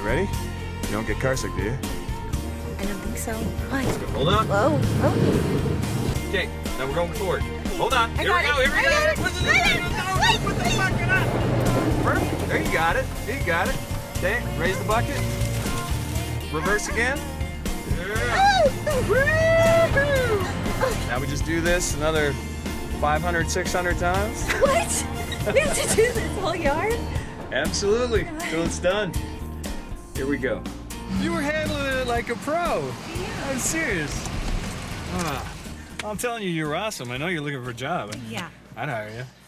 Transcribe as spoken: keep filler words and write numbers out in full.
ready? You don't get carsick, do you? I don't think so. What? Hold on. Whoa. Oh. Okay, now we're going forward. Hold on. I Here got we go. it. Here we I go. got it. Put the, I got it. no, put the bucket up. Perfect. There you got it. You got it. Okay, raise the bucket. Reverse again. Yeah. Now we just do this another five hundred, six hundred times. What? We have to do this whole yard? Absolutely. Till it's done. Here we go. You were handling it like a pro. Yeah. I'm serious. Ah, I'm telling you, you're awesome. I know you're looking for a job. Yeah. I'd hire you.